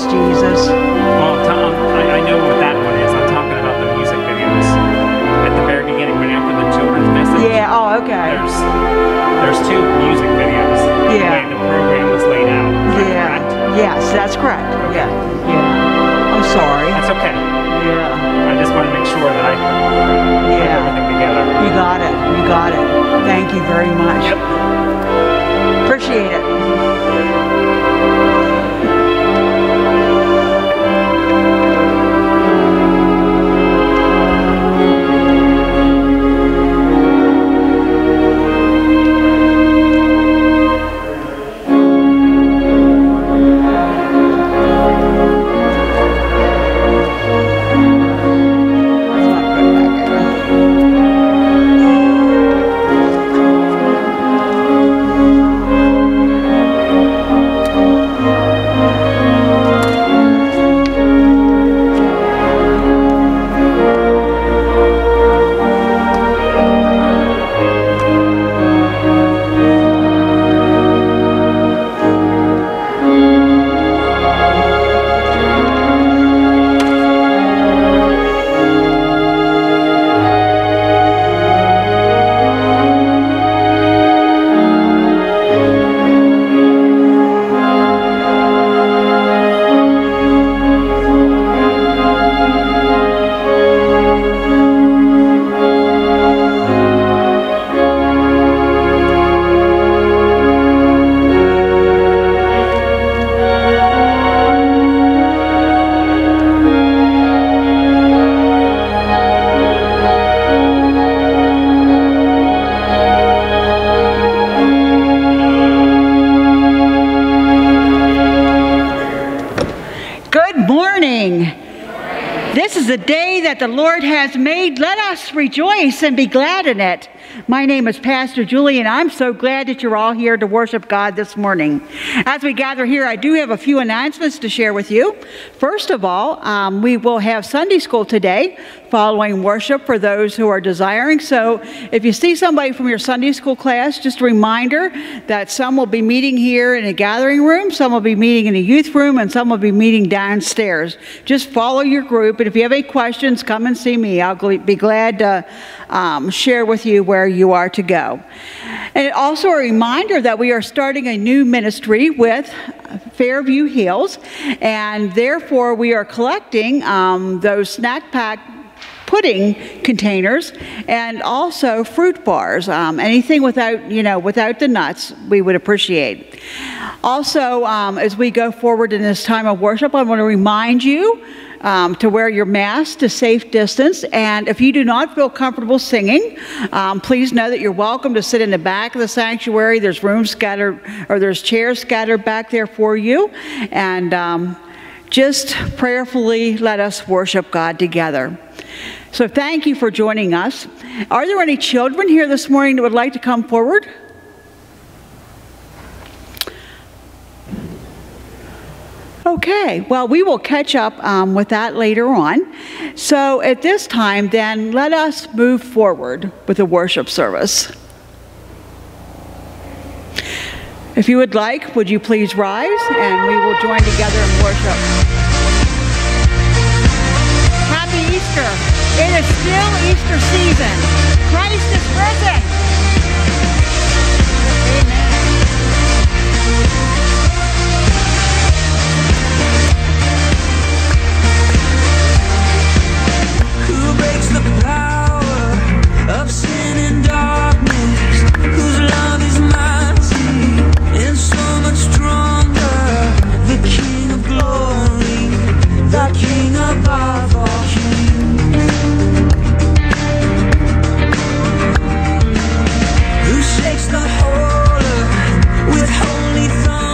Yes, Jesus. Well, I know what that one is. I'm talking about the music videos at the very beginning, right after the children's message. Yeah, oh, okay. There's two music videos. Yeah. The way the program was laid out. Is that correct? Yes, that's correct. Yeah. Yeah. I'm sorry. That's okay. Yeah. I just want to make sure that I put everything together. You got it. You got it. Thank you very much. Yep. Appreciate it. This is the day that the Lord has made. Let us rejoice and be glad in it. My name is Pastor Julie, and I'm so glad that you're all here to worship God this morning. As we gather here, I do have a few announcements to share with you. First of all, we will have Sunday school today following worship for those who are desiring. So if you see somebody from your Sunday school class, just a reminder that some will be meeting here in a gathering room, some will be meeting in a youth room, and some will be meeting downstairs. Just follow your group, and if you have any questions, come and see me. I'll be glad to share with you where you are to go. And also a reminder that we are starting a new ministry with Fairview Hills, and therefore we are collecting those snack pack pudding containers and also fruit bars. Anything without the nuts, we would appreciate. Also, as we go forward in this time of worship, I want to remind you to wear your mask to safe distance. And if you do not feel comfortable singing, please know that you're welcome to sit in the back of the sanctuary. There's rooms scattered, or there's chairs scattered back there for you. And just prayerfully let us worship God together. So thank you for joining us. Are there any children here this morning that would like to come forward? Okay, well, we will catch up with that later on. So at this time, then, let us move forward with the worship service. If you would like, would you please rise, and we will join together in worship. Happy Easter! It is still Easter season. Christ is risen! Who breaks the power of sin and darkness? Whose love is mighty and so much stronger? The King of glory, the King above all kings. Who shakes the whole earth with holy thunder?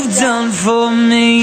you've done for me.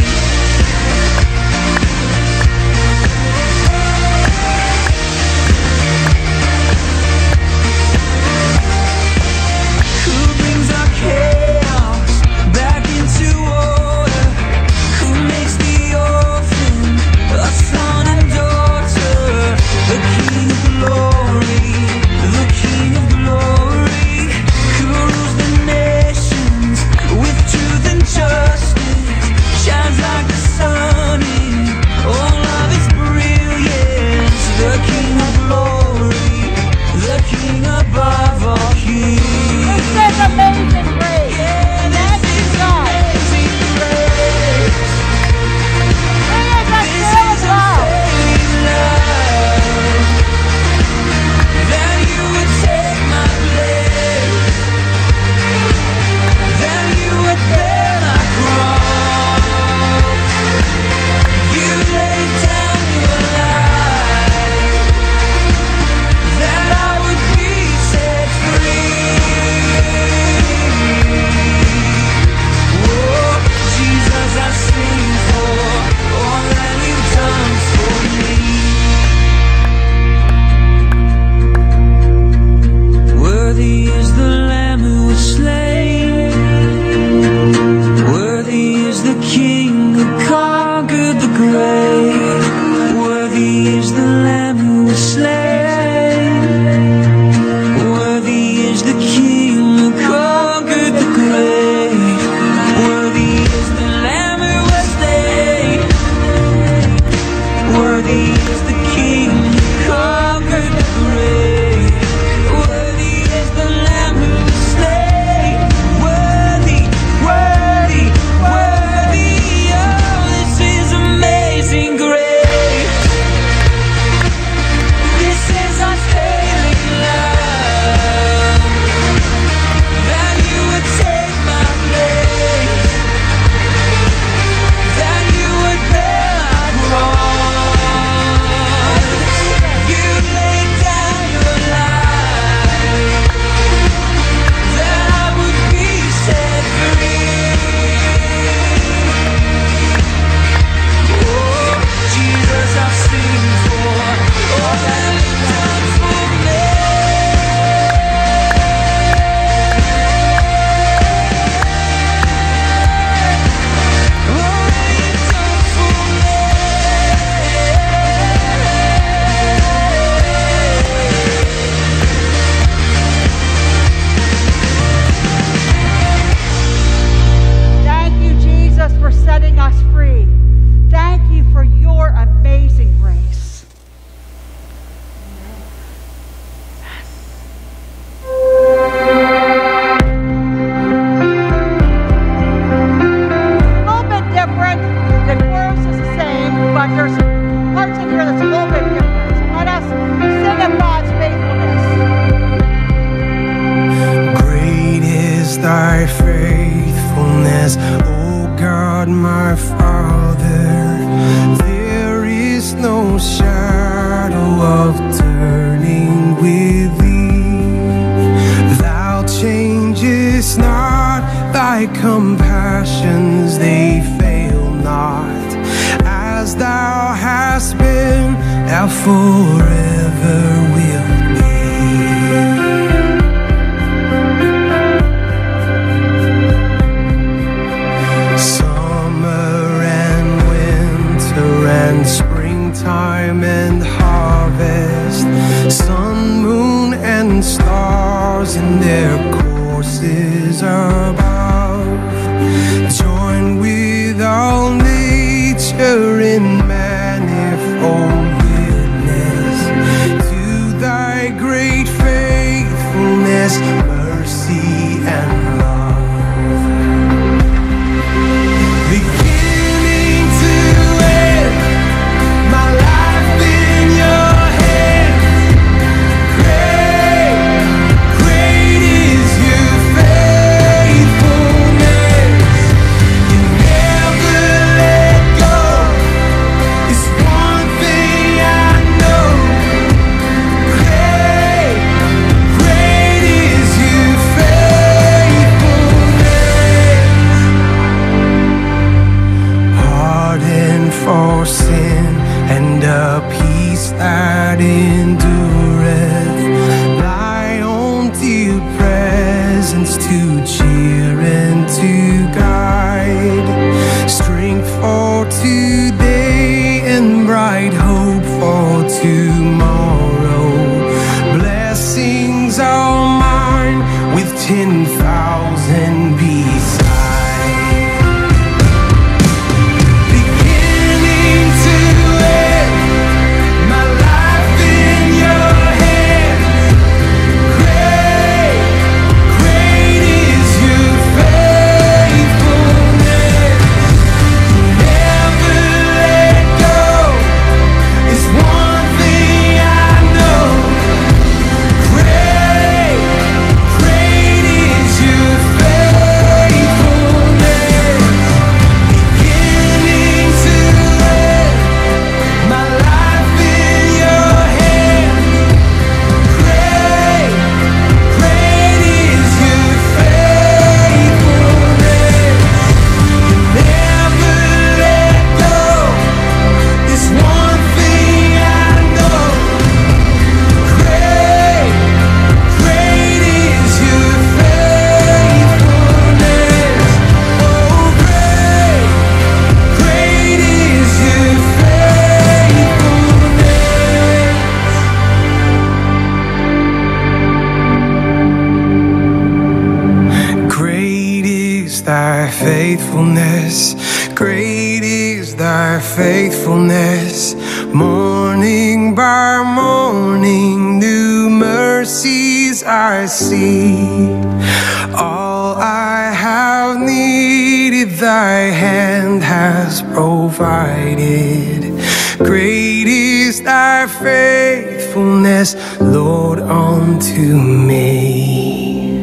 faithfulness. Great is thy faithfulness. Morning by morning, new mercies I see. All I have needed, thy hand has provided. Great is thy faithfulness, Lord, unto me.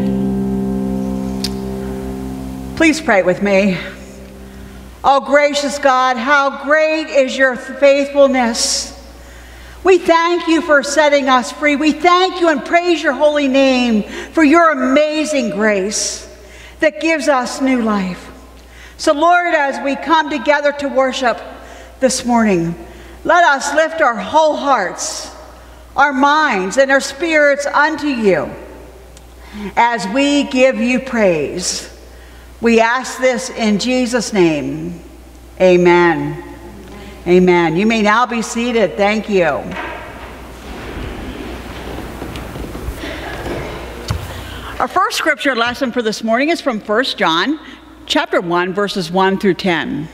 Please pray with me. Oh, gracious God, how great is your faithfulness. We thank you for setting us free. We thank you and praise your holy name for your amazing grace that gives us new life. So, Lord, as we come together to worship this morning, let us lift our whole hearts, our minds, and our spirits unto you as we give you praise. We ask this in Jesus' name. Amen. Amen. You may now be seated. Thank you. Our first scripture lesson for this morning is from 1 John chapter 1, verses 1 through 10.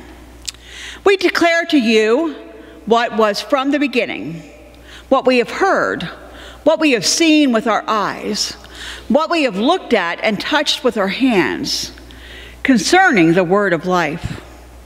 We declare to you what was from the beginning, what we have heard, what we have seen with our eyes, what we have looked at and touched with our hands, concerning the word of life.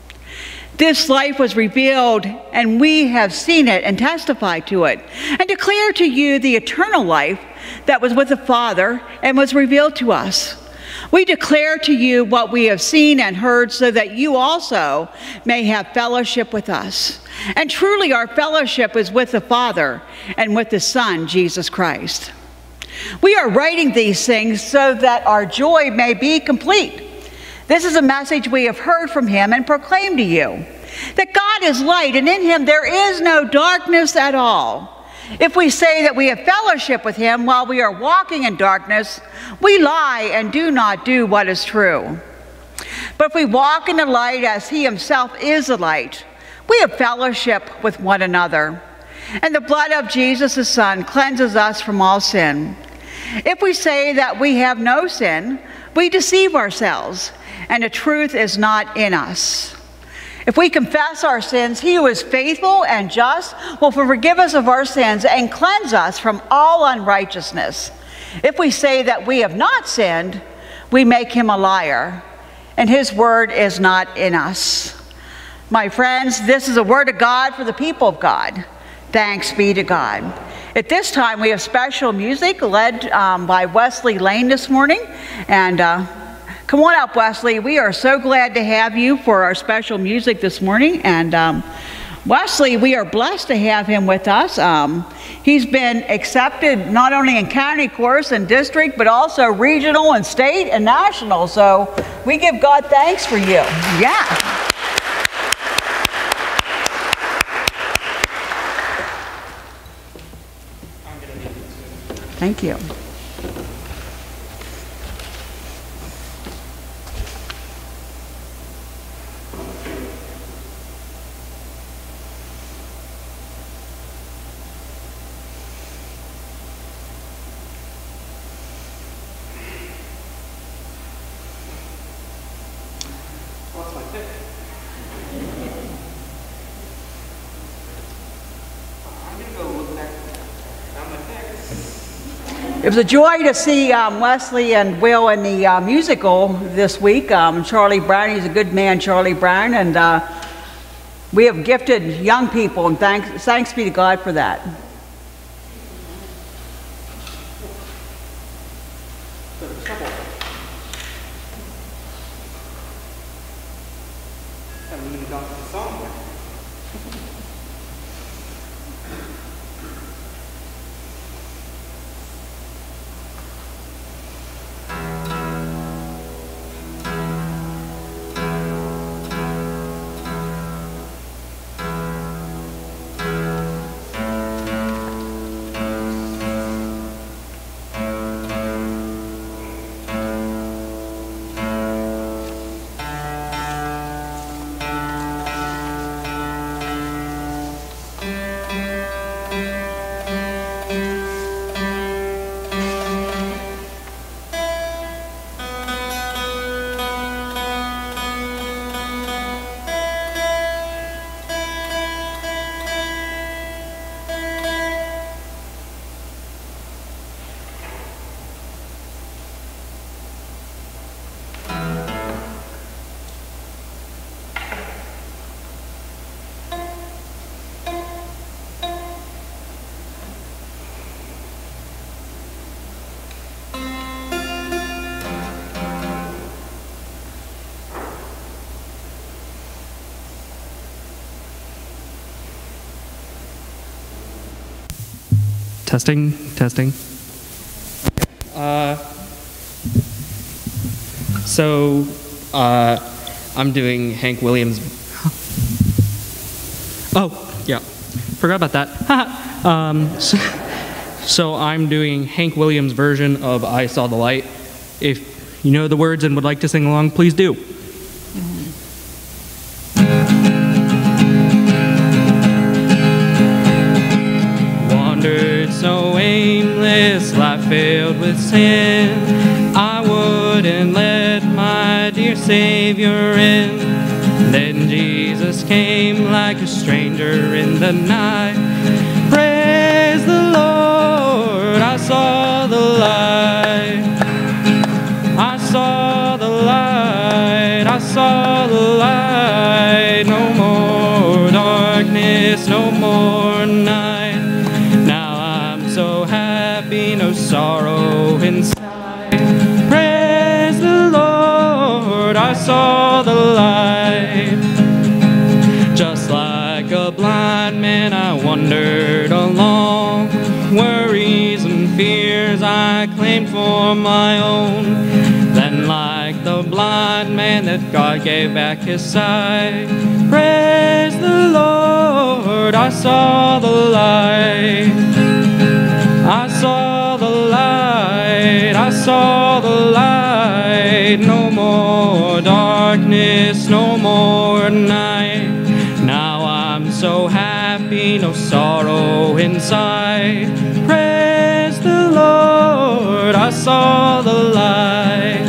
This life was revealed, and we have seen it and testified to it, and declare to you the eternal life that was with the Father and was revealed to us. We declare to you what we have seen and heard, so that you also may have fellowship with us. And truly our fellowship is with the Father and with the Son, Jesus Christ. We are writing these things so that our joy may be complete. This is a message we have heard from him and proclaimed to you, that God is light, and in him there is no darkness at all. If we say that we have fellowship with him while we are walking in darkness, we lie and do not do what is true. But if we walk in the light as he himself is the light, we have fellowship with one another. And the blood of Jesus, his Son, cleanses us from all sin. If we say that we have no sin, we deceive ourselves, and the truth is not in us. If we confess our sins, he who is faithful and just will forgive us of our sins and cleanse us from all unrighteousness. If we say that we have not sinned, we make him a liar, and his word is not in us. My friends, this is a word of God for the people of God. Thanks be to God. At this time, we have special music led by Wesley Lane this morning, and come on up, Wesley. We are so glad to have you for our special music this morning. And Wesley, we are blessed to have him with us. He's been accepted not only in county course and district, but also regional and state and national. So we give God thanks for you. Yeah. Thank you. It was a joy to see Wesley and Will in the musical this week. Charlie Brown, he's a good man, Charlie Brown, and we have gifted young people, and thanks be to God for that. Testing. I'm doing Hank Williams. Oh, yeah. Forgot about that. So I'm doing Hank Williams' version of I Saw the Light. If you know the words and would like to sing along, please do. Wandered so aimless, life filled with sin, I wouldn't let my dear Savior in. Then Jesus came like a stranger in the night. Praise the Lord, I saw the light. I saw the light, I saw the light. No more darkness, no more night. Now I'm so happy, no sorrow inside. Praise the Lord, I saw the light. Just like a blind man I wandered along, worries and fears I claimed for my own. Then like the blind man that God gave back his sight. Praise the Lord, I saw the light. I saw the light, I saw the light. No more darkness, no more night. Now I'm so happy, no sorrow inside. Praise the Lord, I saw the light.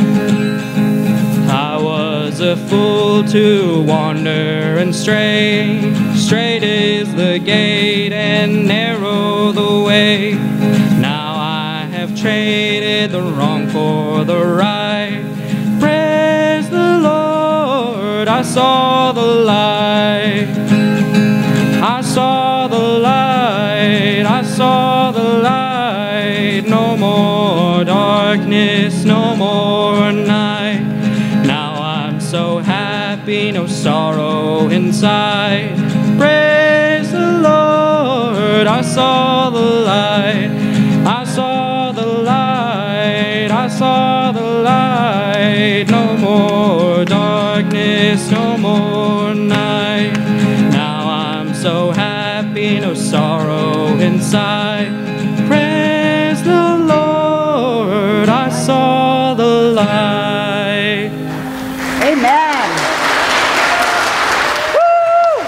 I was a fool to wander and stray. Straight is the gate and narrow the way. Now I have traded the wrong for the right. Praise the Lord, I saw the light. I saw the light, I saw the light. No more darkness, no more night. Now I'm so happy, no sorrow inside. Praise the Lord, I saw the light. I saw the light, I saw the light. No more darkness, no more night. Now I'm so happy, no sorrow inside. Praise the Lord, I saw the light. Amen. Woo!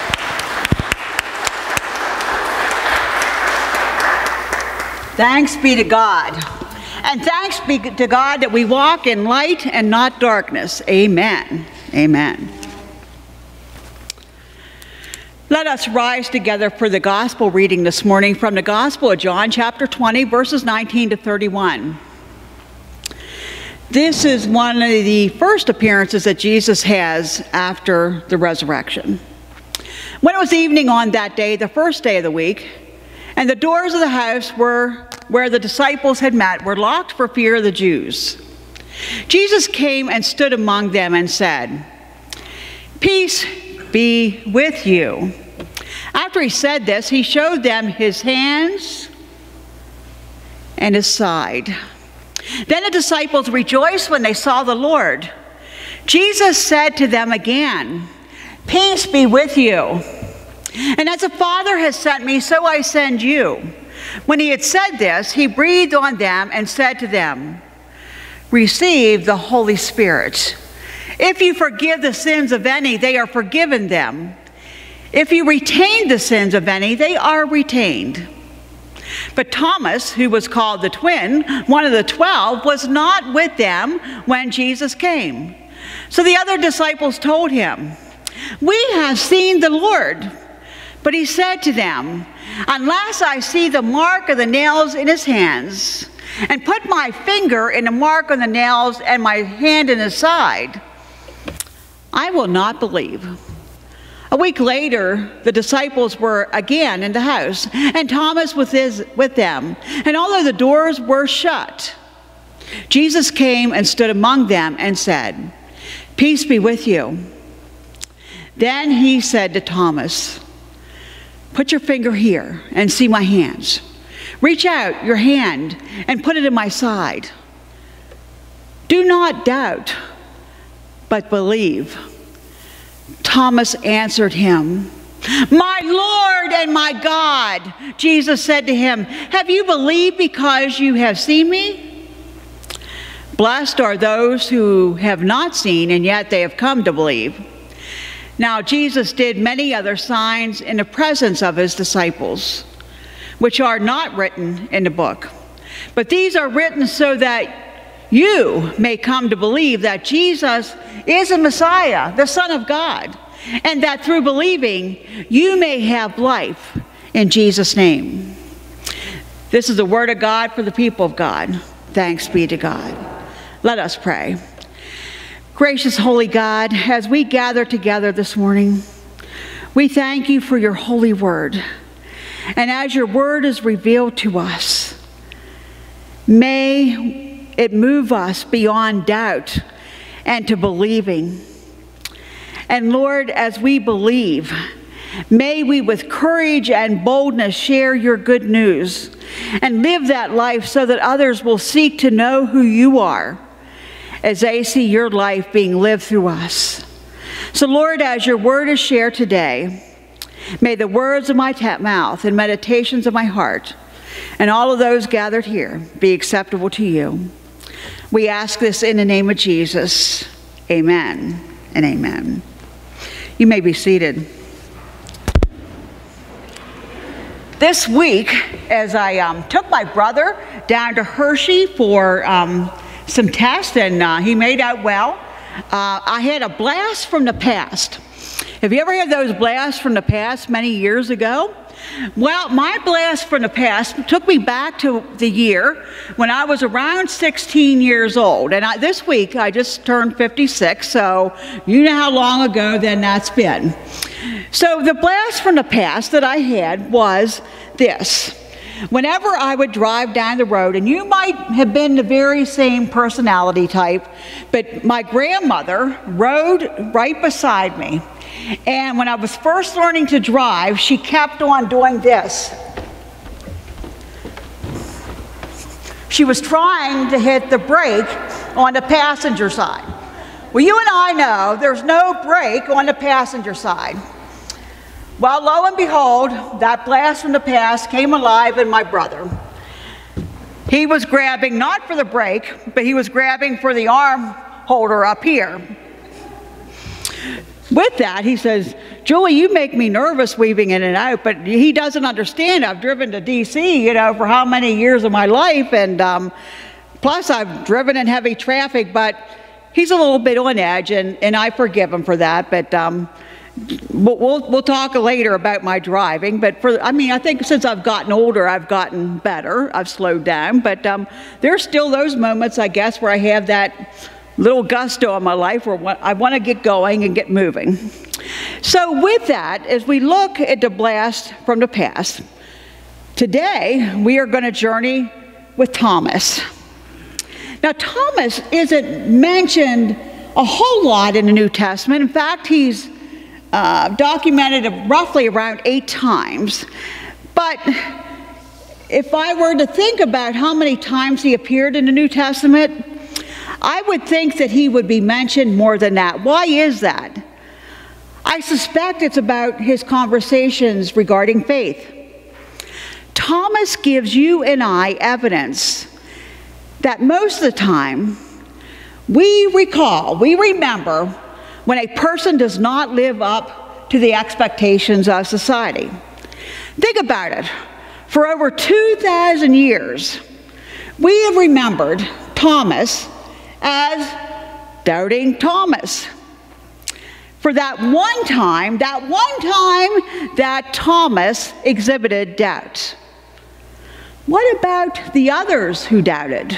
Thanks be to God. And thanks be to God that we walk in light and not darkness. Amen. Amen. Let us rise together for the gospel reading this morning from the Gospel of John, chapter 20, verses 19 to 31. This is one of the first appearances that Jesus has after the resurrection. When it was evening on that day, the first day of the week, and the doors of the house where the disciples had met were locked for fear of the Jews, Jesus came and stood among them and said, "Peace be with you." After he said this, he showed them his hands and his side. Then the disciples rejoiced when they saw the Lord. Jesus said to them again, "Peace be with you. And as the Father has sent me, so I send you." When he had said this, he breathed on them and said to them, "Receive the Holy Spirit. If you forgive the sins of any, they are forgiven them. If you retain the sins of any, they are retained." But Thomas, who was called the twin, one of the 12, was not with them when Jesus came. So the other disciples told him, "We have seen the Lord." But he said to them, "Unless I see the mark of the nails in his hands, and put my finger in the mark on the nails and my hand in his side, I will not believe." A week later, the disciples were again in the house, and Thomas was with them. And although the doors were shut, Jesus came and stood among them and said, "Peace be with you." Then he said to Thomas, "Put your finger here and see my hands. Reach out your hand and put it in my side. Do not doubt, but believe." Thomas answered him, "My Lord and my God." Jesus said to him, "Have you believed because you have seen me? Blessed are those who have not seen, and yet they have come to believe." Now Jesus did many other signs in the presence of his disciples, which are not written in the book. But these are written so that you may come to believe that Jesus is the Messiah, the Son of God, and that through believing you may have life in Jesus' name. This is the word of God for the people of God. Thanks be to God. Let us pray. Gracious holy God, as we gather together this morning, we thank you for your holy word. And as your word is revealed to us, may it move us beyond doubt and to believing. And Lord, as we believe, may we with courage and boldness share your good news and live that life so that others will seek to know who you are as they see your life being lived through us. So Lord, as your word is shared today, may the words of my mouth and meditations of my heart and all of those gathered here be acceptable to you. We ask this in the name of Jesus. Amen and amen. You may be seated. This week, as I took my brother down to Hershey for some tests, and he made out well, I had a blast from the past. Have you ever had those blasts from the past many years ago? Well, my blast from the past took me back to the year when I was around 16 years old. And this week, I just turned 56, so you know how long ago then that's been. So the blast from the past that I had was this. Whenever I would drive down the road, and you might have been the very same personality type, but my grandmother rode right beside me. And when I was first learning to drive, she kept on doing this. She was trying to hit the brake on the passenger side. Well, you and I know there's no brake on the passenger side. Well, lo and behold, that blast from the past came alive in my brother. He was grabbing not for the brake, but he was grabbing for the arm holder up here. With that, he says, "Julie, you make me nervous weaving in and out," but he doesn't understand. I've driven to D.C., for how many years of my life, and plus I've driven in heavy traffic, but he's a little bit on edge, and I forgive him for that, but we'll talk later about my driving. But I think since I've gotten older, I've gotten better. I've slowed down, but there's still those moments, I guess, where I have that little gusto in my life where I want to get going and get moving. So with that, as we look at the blast from the past, today we are going to journey with Thomas. Now, Thomas isn't mentioned a whole lot in the New Testament. In fact, he's documented roughly around 8 times. But if I were to think about how many times he appeared in the New Testament, I would think that he would be mentioned more than that. Why is that? I suspect it's about his conversations regarding faith. Thomas gives you and I evidence that most of the time we remember when a person does not live up to the expectations of society. Think about it. For over 2,000 years, we have remembered Thomas as doubting Thomas. For that one time that Thomas exhibited doubt. What about the others who doubted?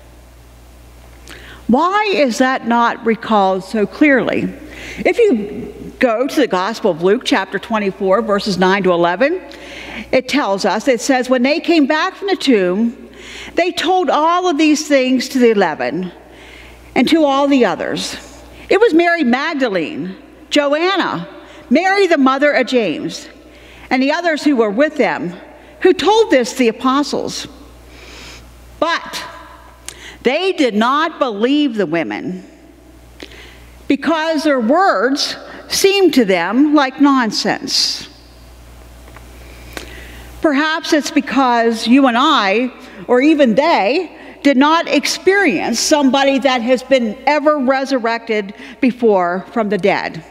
Why is that not recalled so clearly? If you go to the Gospel of Luke, chapter 24, verses 9 to 11, it says, when they came back from the tomb, they told all of these things to the 11 and to all the others. It was Mary Magdalene, Joanna, Mary the mother of James, and the others who were with them, who told this to the apostles. But they did not believe the women because their words seemed to them like nonsense. Perhaps it's because you and I, or even they, did not experience somebody that has been ever resurrected before from the dead.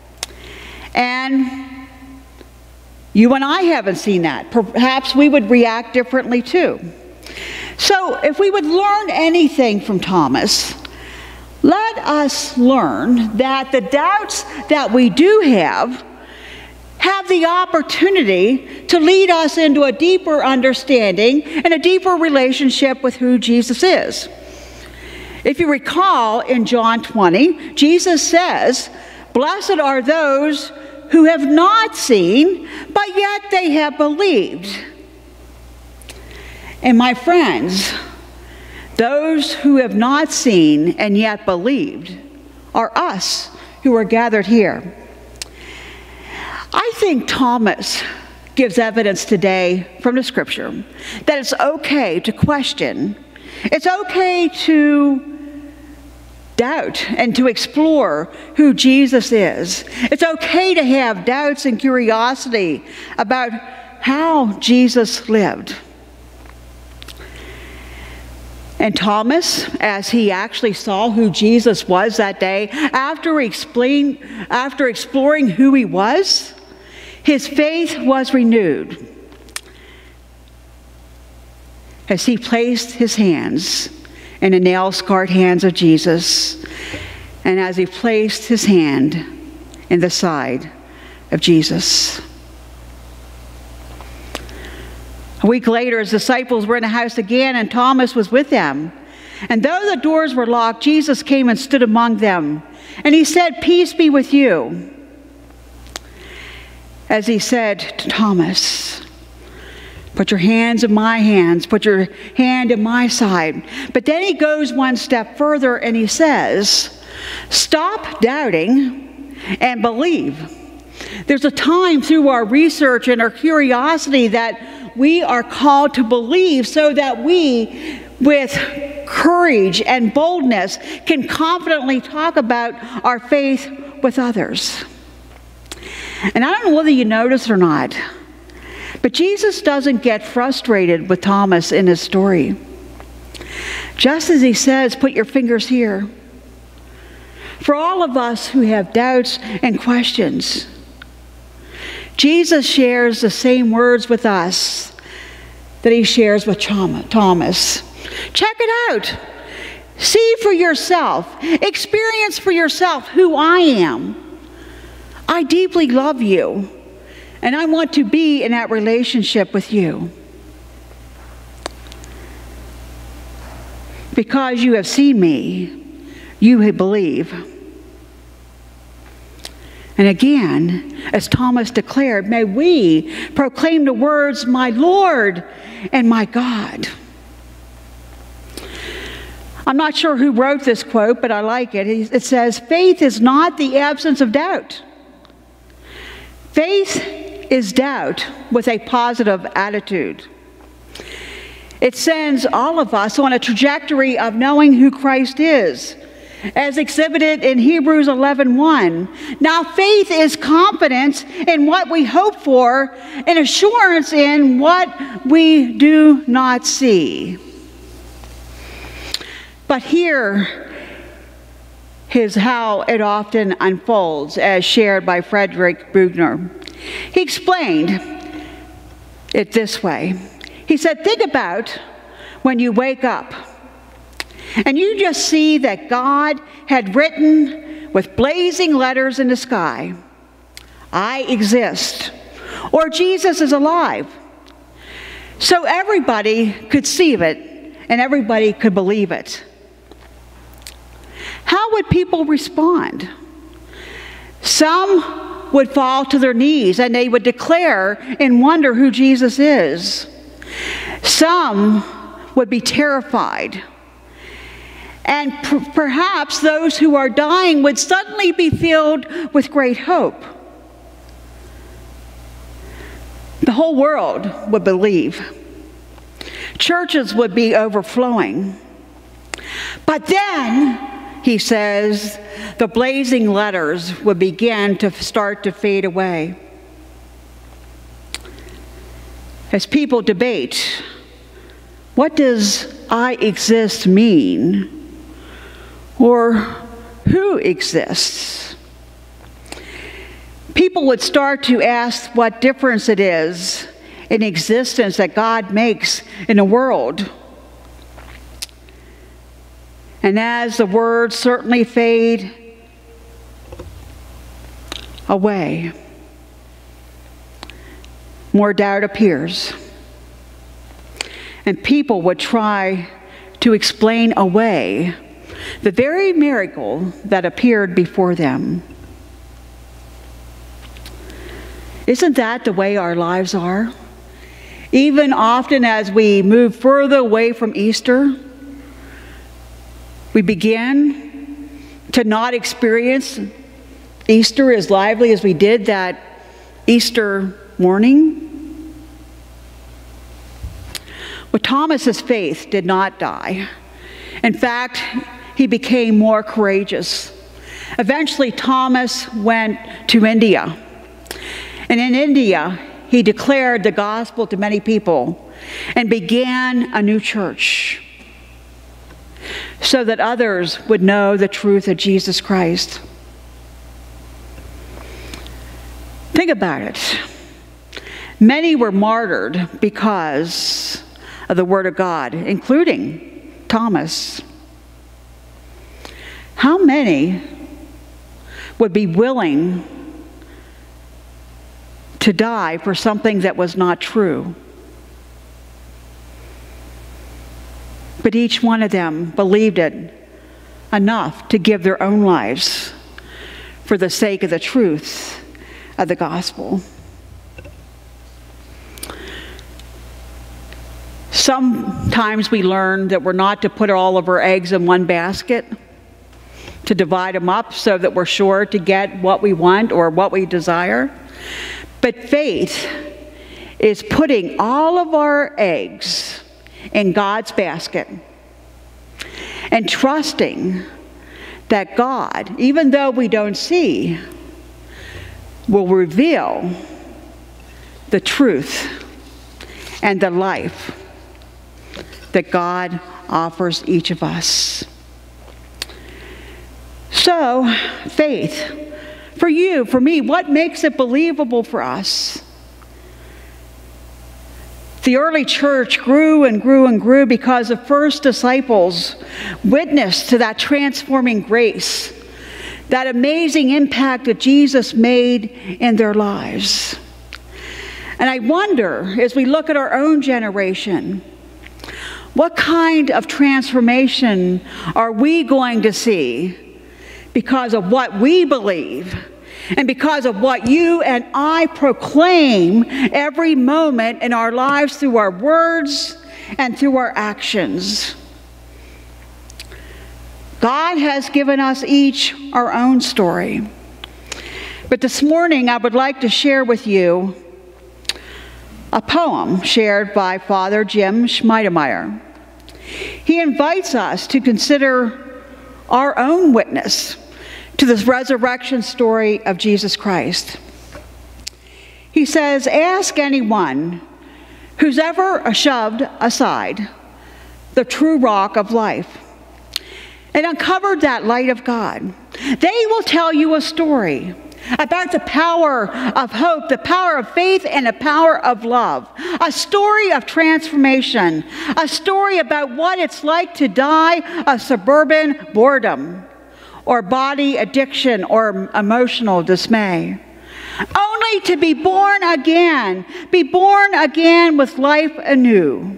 And you and I haven't seen that. Perhaps we would react differently too. So if we would learn anything from Thomas, let us learn that the doubts that we do have the opportunity to lead us into a deeper understanding and a deeper relationship with who Jesus is. If you recall in John 20, Jesus says, "Blessed are those who have not seen, but yet they have believed." And my friends, those who have not seen and yet believed are us who are gathered here. I think Thomas gives evidence today from the scripture that it's okay to question. It's okay to doubt and to explore who Jesus is. It's okay to have doubts and curiosity about how Jesus lived. And Thomas, as he actually saw who Jesus was that day, after exploring who he was, his faith was renewed as he placed his hands in the nail-scarred hands of Jesus, and as he placed his hand in the side of Jesus. A week later, his disciples were in the house again, and Thomas was with them. And though the doors were locked, Jesus came and stood among them. And he said, "Peace be with you." As he said to Thomas, "Put your hands in my hands, put your hand in my side." But then he goes one step further and he says, "Stop doubting and believe." There's a time through our research and our curiosity that we are called to believe so that we, with courage and boldness, can confidently talk about our faith with others. And I don't know whether you notice or not, but Jesus doesn't get frustrated with Thomas in his story. Just as he says, "Put your fingers here." For all of us who have doubts and questions, Jesus shares the same words with us that he shares with Thomas. Check it out. See for yourself. Experience for yourself who I am. I deeply love you, and I want to be in that relationship with you. Because you have seen me, you believe. And again, as Thomas declared, may we proclaim the words, "My Lord and my God." I'm not sure who wrote this quote, but I like it. It says, "Faith is not the absence of doubt. Faith is doubt with a positive attitude." It sends all of us on a trajectory of knowing who Christ is, as exhibited in Hebrews 11:1. Now faith is confidence in what we hope for and assurance in what we do not see. But here is how it often unfolds, as shared by Frederick Buechner. He explained it this way. He said, "Think about when you wake up and you just see that God had written with blazing letters in the sky, 'I exist,' or 'Jesus is alive.' So everybody could see it and everybody could believe it. How would people respond? Some would fall to their knees and they would declare and wonder who Jesus is. Some would be terrified. And perhaps those who are dying would suddenly be filled with great hope. The whole world would believe. Churches would be overflowing. But then, he says, the blazing letters would begin to start to fade away. As people debate, what does I exist mean? Or who exists? People would start to ask what difference it is in existence that God makes in the world. And as the words certainly fade away, more doubt appears. And people would try to explain away the very miracle that appeared before them. Isn't that the way our lives are? Even often as we move further away from Easter, we begin to not experience Easter as lively as we did that Easter morning. But Thomas's faith did not die. In fact, he became more courageous. Eventually, Thomas went to India. And in India, he declared the gospel to many people and began a new church so that others would know the truth of Jesus Christ. Think about it. Many were martyred because of the Word of God, including Thomas. How many would be willing to die for something that was not true? But each one of them believed it enough to give their own lives for the sake of the truth of the gospel. Sometimes we learn that we're not to put all of our eggs in one basket, to divide them up so that we're sure to get what we want or what we desire. But faith is putting all of our eggs in God's basket and trusting that God, even though we don't see, will reveal the truth and the life that God offers each of us. So, faith, for you, for me, what makes it believable for us? The early church grew and grew and grew because the first disciples witnessed to that transforming grace, that amazing impact that Jesus made in their lives. And I wonder, as we look at our own generation, what kind of transformation are we going to see because of what we believe and because of what you and I proclaim every moment in our lives through our words and through our actions? God has given us each our own story. But this morning I would like to share with you a poem shared by Father Jim Schmiedemeyer. He invites us to consider our own witness to this resurrection story of Jesus Christ. He says, ask anyone who's ever shoved aside the true rock of life and uncovered that light of God. They will tell you a story about the power of hope, the power of faith, and the power of love. A story of transformation. A story about what it's like to die of suburban boredom, or body addiction, or emotional dismay. Only to be born again with life anew.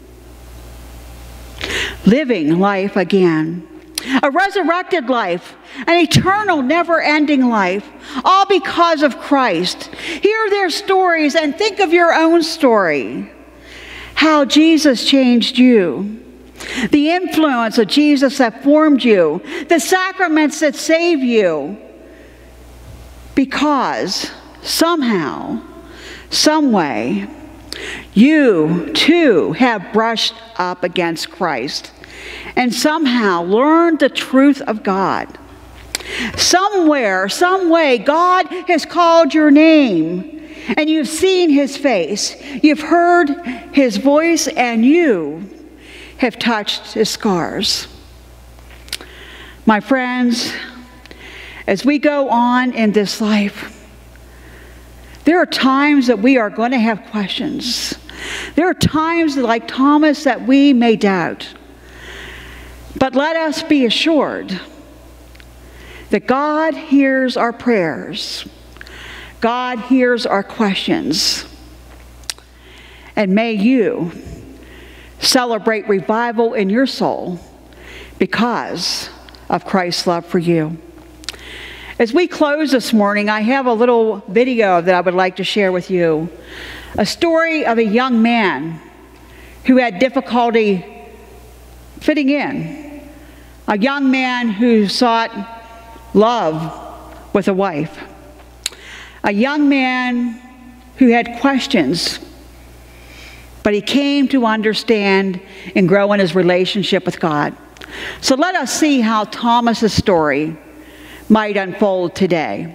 Living life again. A resurrected life, an eternal, never-ending life, all because of Christ. Hear their stories and think of your own story. How Jesus changed you. The influence of Jesus that formed you. The sacraments that save you. Because somehow some way, you too have brushed up against Christ and somehow learned the truth of God. Somewhere, some way, God has called your name, and you've seen his face, you've heard his voice, and you have touched his scars. My friends, as we go on in this life, there are times that we are going to have questions. There are times, like Thomas, that we may doubt. But let us be assured that God hears our prayers. God hears our questions. And may you celebrate revival in your soul because of Christ's love for you. As we close this morning, I have a little video that I would like to share with you. A story of a young man who had difficulty fitting in. A young man who sought love with a wife. A young man who had questions, but he came to understand and grow in his relationship with God. So let us see how Thomas's story might unfold today.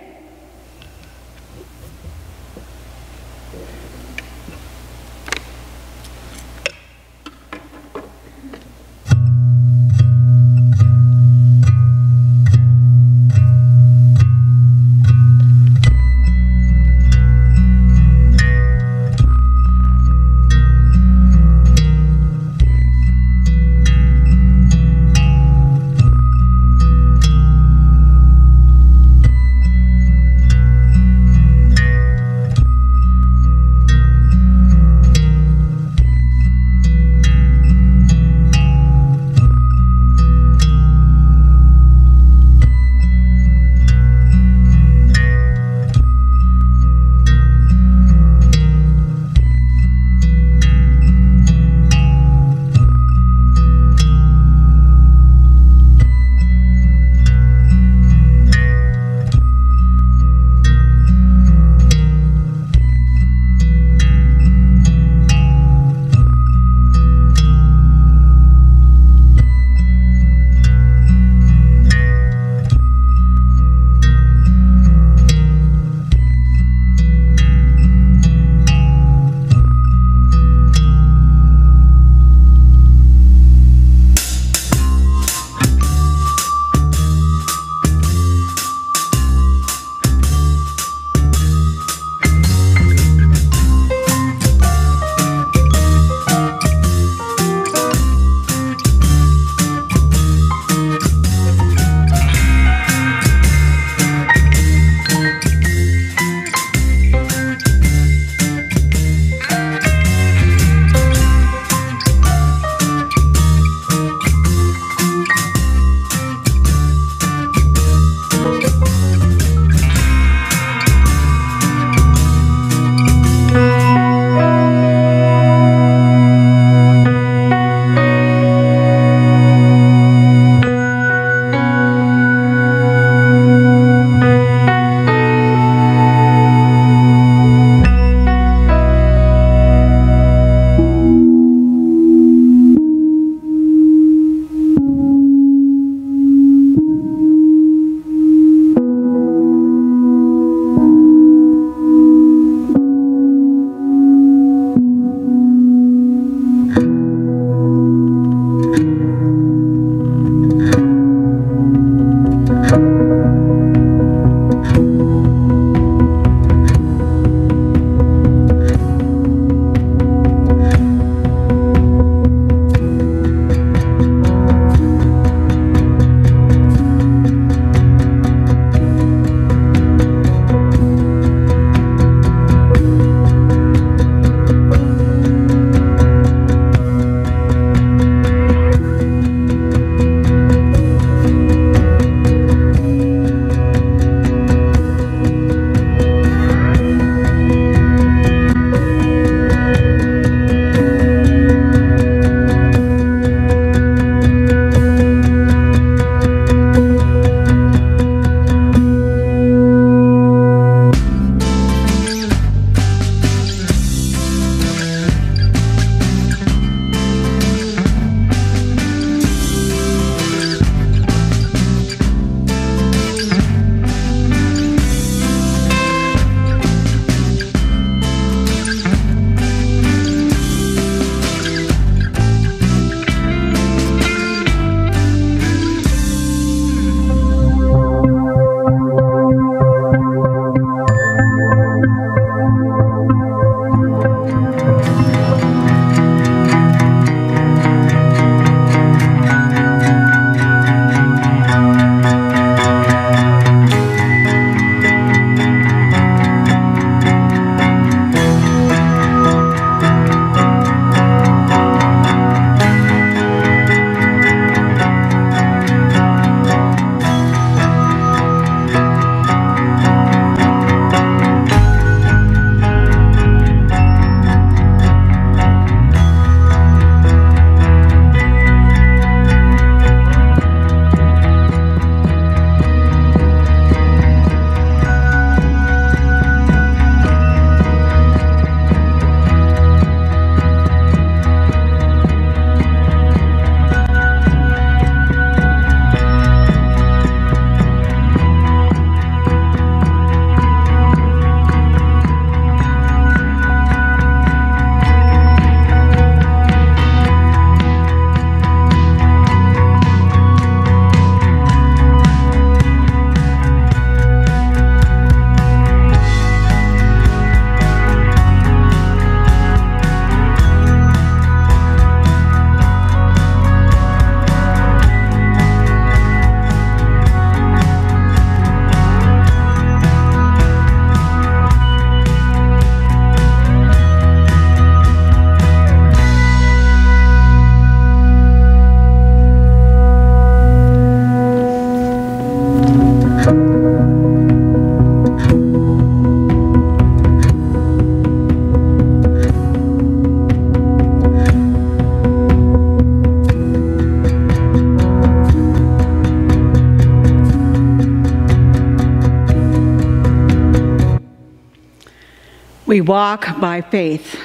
We walk by faith,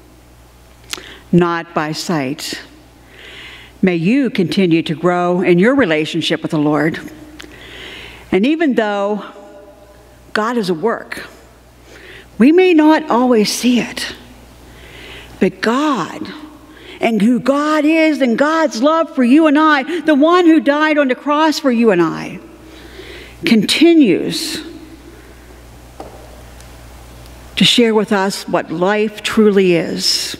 not by sight. May you continue to grow in your relationship with the Lord. And even though God is at work, we may not always see it, but God, and who God is, and God's love for you and I, the one who died on the cross for you and I, continues to share with us what life truly is,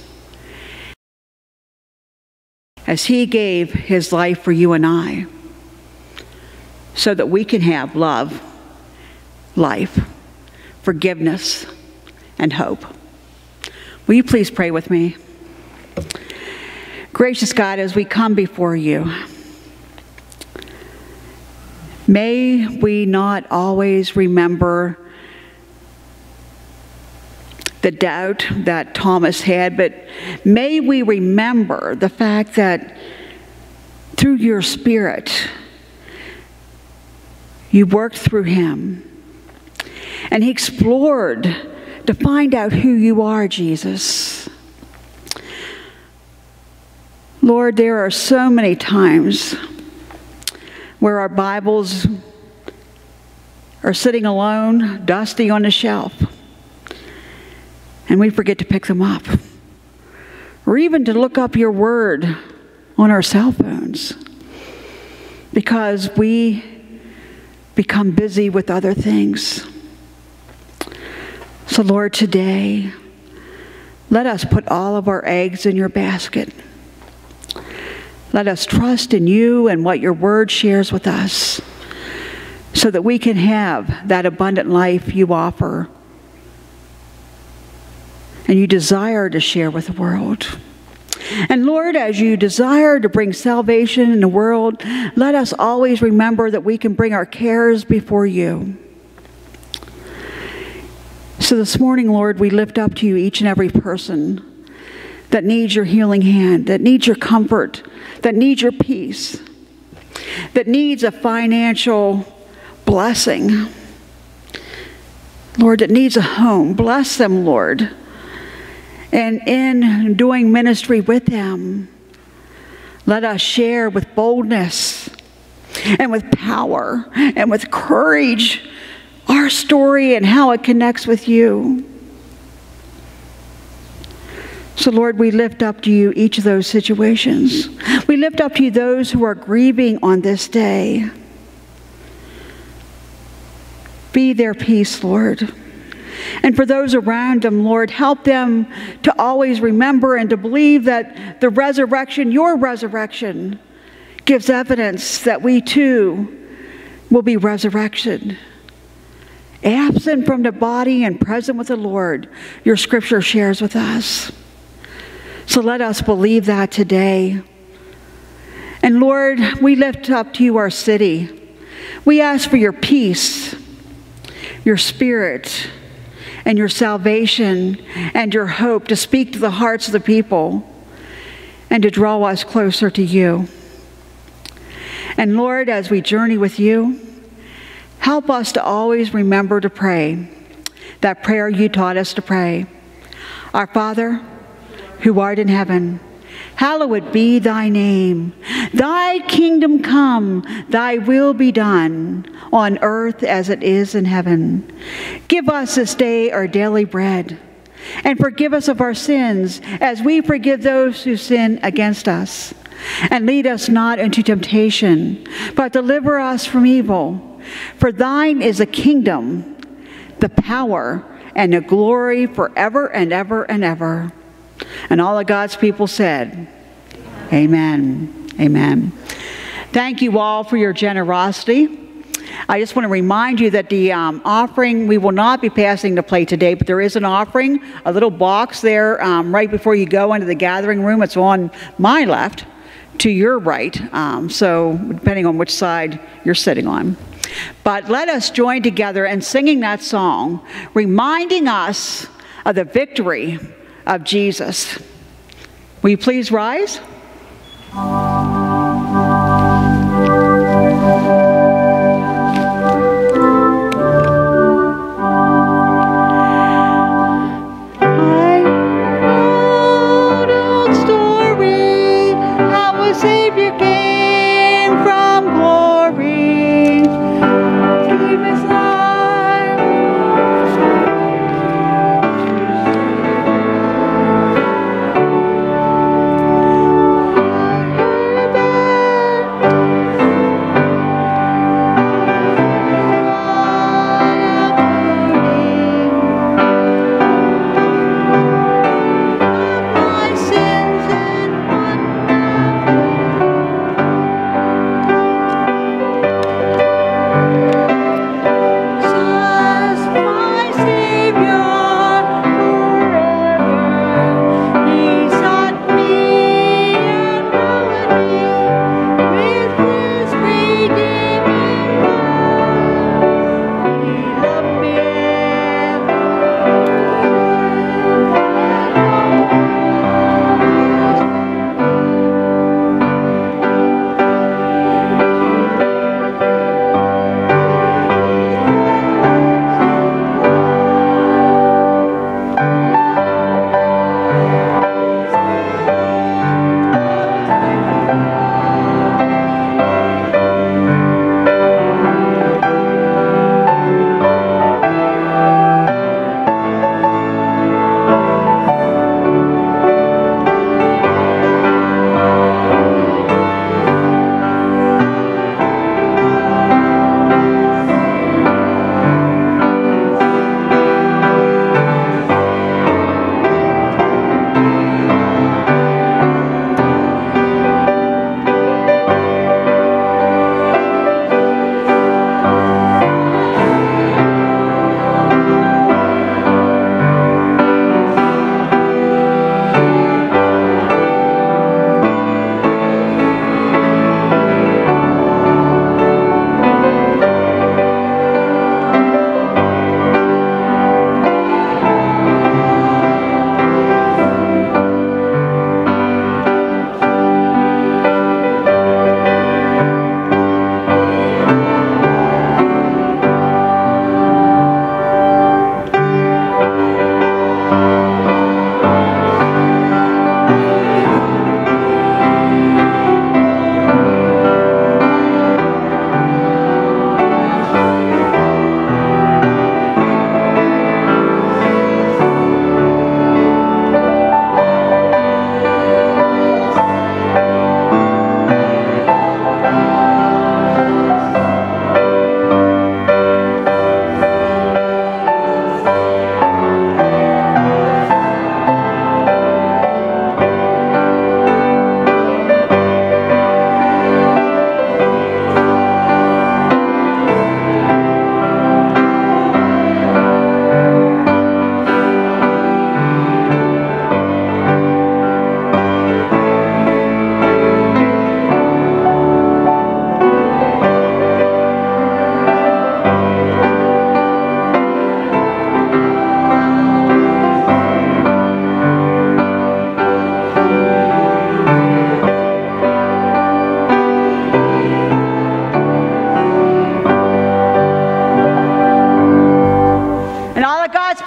as he gave his life for you and I, so that we can have love, life, forgiveness, and hope. Will you please pray with me? Gracious God, as we come before you, may we not always remember the doubt that Thomas had, but may we remember the fact that through your Spirit, you worked through him, and he explored to find out who you are, Jesus. Lord, there are so many times where our Bibles are sitting alone, dusty on the shelf, and we forget to pick them up, or even to look up your word on our cell phones, because we become busy with other things. So Lord, today, let us put all of our eggs in your basket. Let us trust in you and what your word shares with us, so that we can have that abundant life you offer and you desire to share with the world. And Lord, as you desire to bring salvation in the world, let us always remember that we can bring our cares before you. So this morning, Lord, we lift up to you each and every person that needs your healing hand, that needs your comfort, that needs your peace, that needs a financial blessing. Lord, that needs a home. Bless them, Lord. And in doing ministry with them, let us share with boldness and with power and with courage our story and how it connects with you. So Lord, we lift up to you each of those situations. We lift up to you those who are grieving on this day. Be their peace, Lord. And for those around them, Lord, help them to always remember and to believe that the resurrection, your resurrection, gives evidence that we too will be resurrected. Absent from the body and present with the Lord, your scripture shares with us. So let us believe that today. And Lord, we lift up to you our city. We ask for your peace, your spirit, and your salvation and your hope to speak to the hearts of the people and to draw us closer to you. And Lord, as we journey with you, help us to always remember to pray that prayer you taught us to pray. Our Father, who art in heaven, hallowed be thy name. Thy kingdom come, thy will be done, on earth as it is in heaven. Give us this day our daily bread, and forgive us of our sins, as we forgive those who sin against us. And lead us not into temptation, but deliver us from evil. For thine is the kingdom, the power, and the glory forever and ever and ever. And all of God's people said, amen. Amen. Thank you all for your generosity. I just want to remind you that the offering, we will not be passing the plate today, but there is an offering, a little box there right before you go into the gathering room. It's on my left to your right, so depending on which side you're sitting on. But let us join together in singing that song, reminding us of the victory of Jesus. Will you please rise?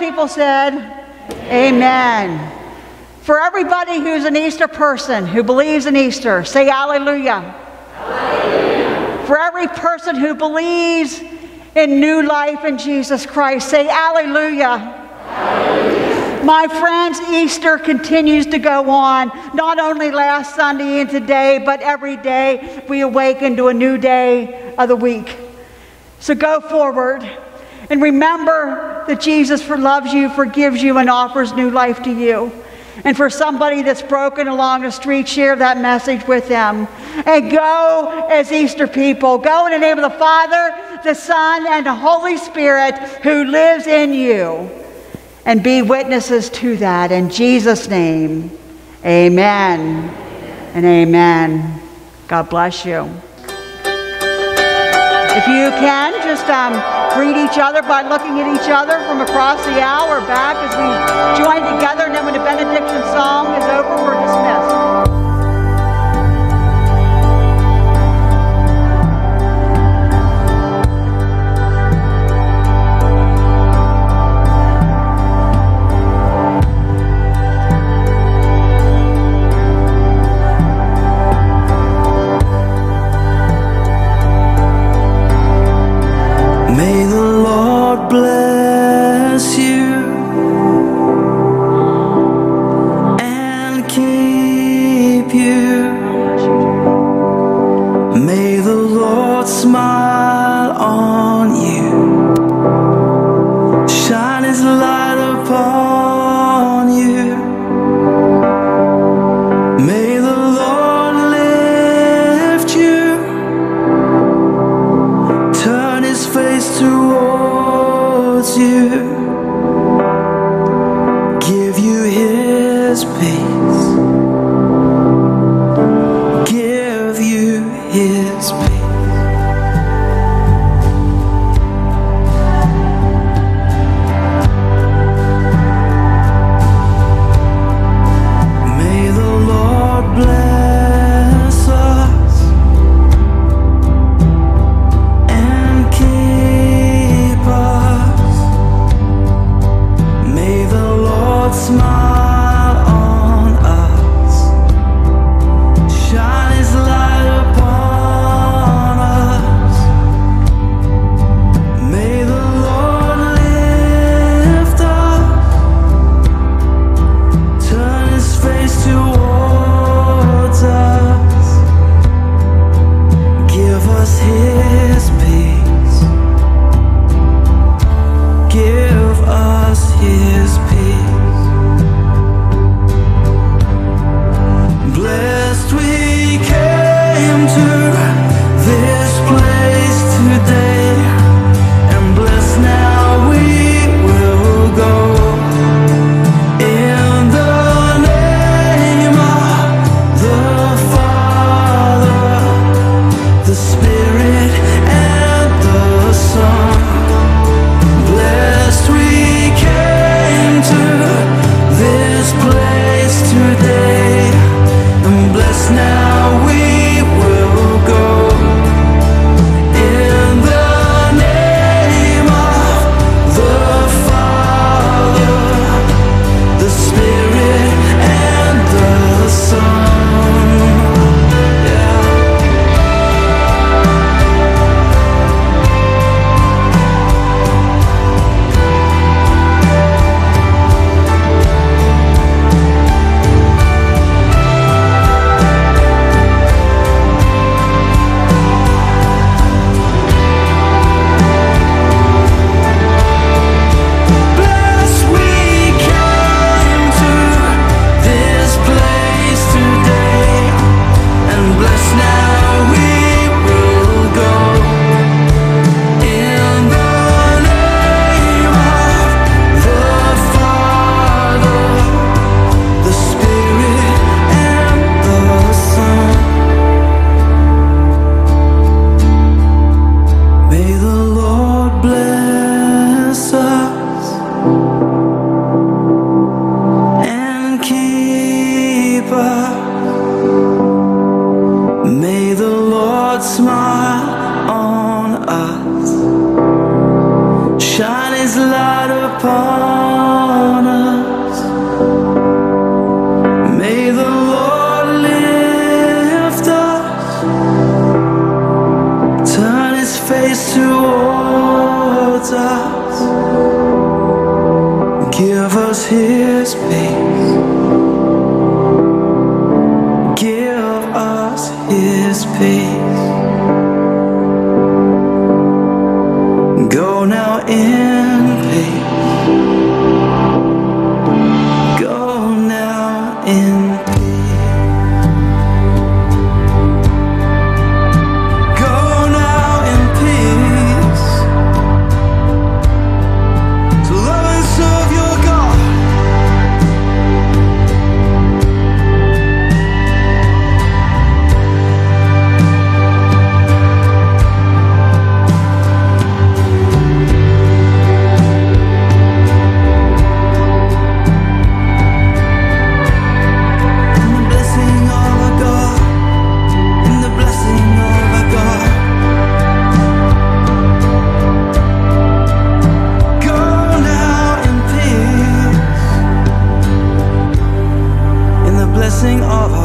people said, amen. For everybody who's an Easter person, who believes in Easter, say hallelujah. Hallelujah. For every person who believes in new life in Jesus Christ, say hallelujah. Hallelujah. My friends, Easter continues to go on, not only last Sunday and today, but every day we awaken to a new day of the week. So go forward and remember that Jesus loves you, forgives you, and offers new life to you. And for somebody that's broken along the street, share that message with them. And go as Easter people. Go in the name of the Father, the Son, and the Holy Spirit who lives in you. And be witnesses to that. In Jesus' name, amen and amen. God bless you. If you can, just greet each other by looking at each other from across the aisle or back as we join together, and then when the benediction song is over, we're dismissed. May the Lord bless you and keep you. May the Lord smile on you, shine His light upon you. May the Lord lift you, turn His face towards you, give you His peace, give you His peace. May the Lord bless us and keep us. May the Lord smile on us, shine His light upon us. May the Lord lift us, turn His face towards us, give us His peace, give us His peace. us His peace. Give us His peace. Go now in peace. Go now in peace. Go now in peace. To love and serve your God. Blessing of